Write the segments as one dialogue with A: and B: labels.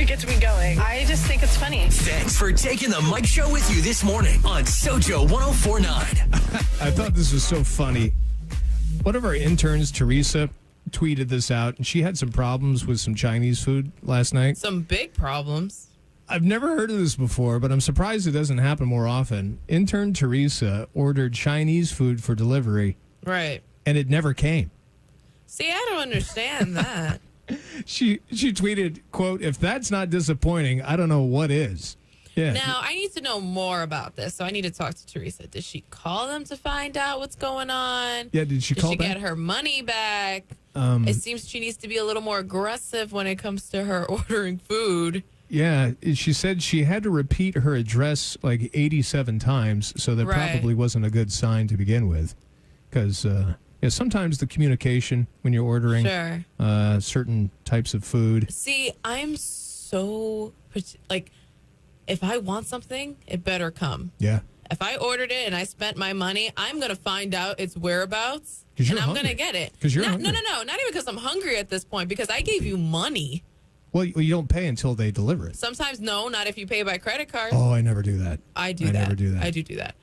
A: gets me going. I just think it's funny.
B: Thanks for taking the Mike Show with you this morning on Sojo 1049.
C: I thought this was so funny. One of our interns, Teresa, tweeted this out, and she had some problems with some Chinese food last night.
D: Some big problems.
C: I've never heard of this before, but I'm surprised it doesn't happen more often. Intern Teresa ordered Chinese food for delivery.
D: Right.
C: And it never came.
D: See, I don't understand that.
C: She tweeted, quote, "If that's not disappointing, I don't know what is." Yeah.
D: Now, I need to know more about this, so I need to talk to Teresa. Did she call them to find out what's going on?
C: Yeah, did she call
D: Did she
C: back?
D: get her money back? It seems she needs to be a little more aggressive when it comes to her ordering food.
C: Yeah, she said she had to repeat her address like 87 times, so that
D: Right.
C: probably wasn't a good sign to begin with. Because sometimes the communication when you're ordering
D: Sure.
C: certain types of food.
D: See, I'm so, like, if I want something, it better come.
C: Yeah.
D: If I ordered it and I spent my money, I'm going to find out its whereabouts,
C: 'Cause you're
D: and I'm
C: hungry.
D: going to get it.
C: 'Cause you're
D: no,
C: hungry.
D: not even because I'm hungry at this point, because I gave you money.
C: Well, you don't pay until they deliver it.
D: Sometimes, no, not if you pay by credit card.
C: Oh, I never do that.
D: I do
C: I
D: that.
C: never do that.
D: I do that.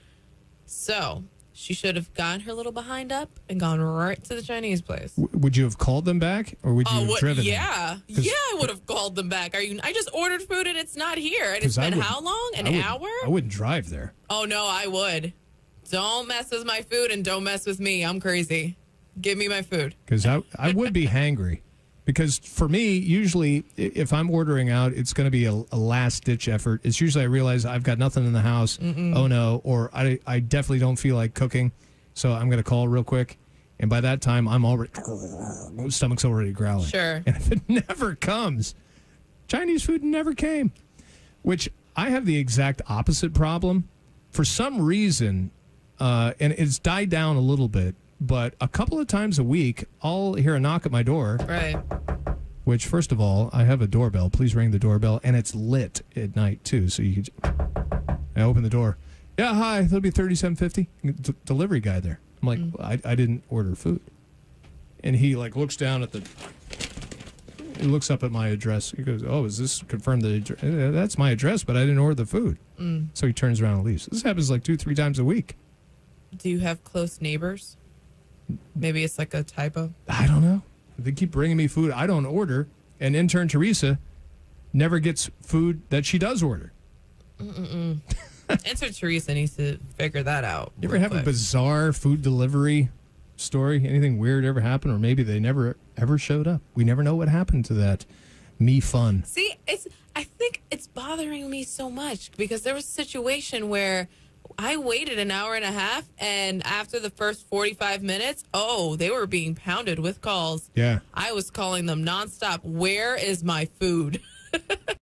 D: So she should have gotten her little behind up and gone right to the Chinese place.
C: Would you have called them back, or would you have driven them?
D: Yeah.
C: 'Cause-
D: Yeah, I would have called them back. I just ordered food and it's not here. And
C: 'Cause
D: it's
C: I
D: been
C: would-
D: how long? An
C: I would-
D: hour?
C: I wouldn't drive there.
D: Oh, no, I would. Don't mess with my food and don't mess with me. I'm crazy. Give me my food.
C: Because I would be hangry. Because for me, usually, if I'm ordering out, it's going to be a last-ditch effort. It's usually I realize I've got nothing in the house. Oh, no. Or I definitely don't feel like cooking. So I'm going to call real quick. And by that time, I'm already, stomach's already growling.
D: Sure.
C: And if it never comes, Chinese food never came. Which I have the exact opposite problem. For some reason, and it's died down a little bit, but a couple of times a week, I'll hear a knock at my door.
D: Right.
C: Which, first of all, I have a doorbell. Please ring the doorbell. And it's lit at night, too. So you can... I open the door. Yeah, hi. There'll be $37.50. Delivery guy there. I'm like, I didn't order food. And he, like, looks down at the... He looks up at my address. He goes, oh, is this confirmed? That's my address, but I didn't order the food. So he turns around and leaves. This happens like 2-3 times a week.
D: Do you have close neighbors? Maybe it's like a typo.
C: I don't know. They keep bringing me food I don't order, and intern Teresa never gets food that she does order.
D: Enter Teresa needs to figure that out.
C: You ever
D: real
C: have a
D: quick.
C: bizarre food delivery story? Anything weird ever happen? Or maybe they never, ever showed up. We never know what happened to that me fun.
D: See, I think it's bothering me so much because there was a situation where I waited an hour and a half, and after the first 45 minutes, they were being pounded with calls.
C: Yeah.
D: I was calling them nonstop. Where is my food?